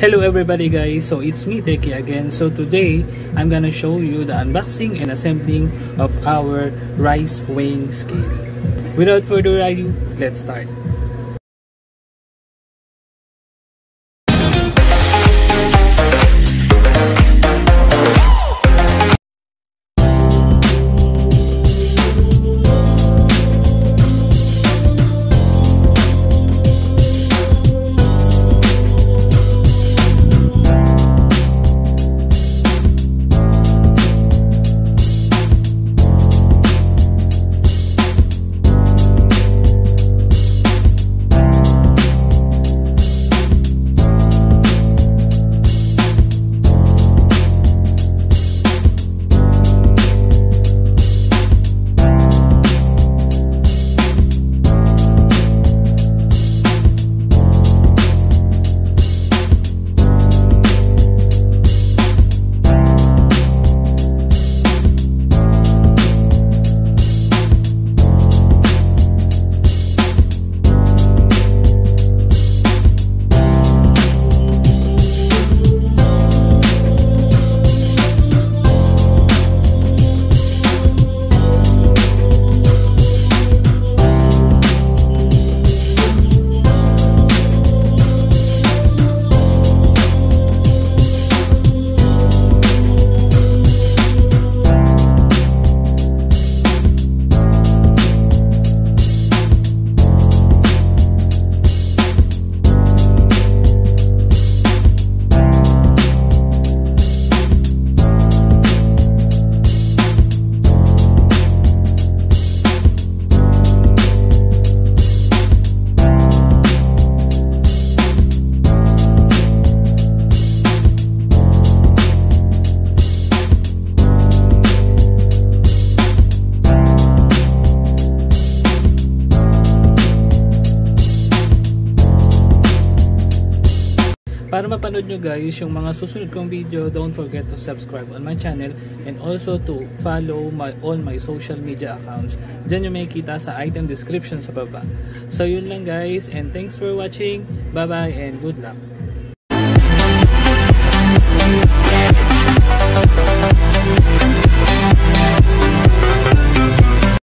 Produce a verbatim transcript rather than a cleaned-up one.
Hello everybody guys, so it's me Teki again. So today I'm gonna show you the unboxing and assembling of our rice weighing scale. Without further ado, let's start. Para mapanood nyo guys yung mga susunod kong video, don't forget to subscribe on my channel and also to follow my all my social media accounts. Diyan nyo may kita sa item description sa baba. So yun lang guys, and thanks for watching. Bye bye and good luck.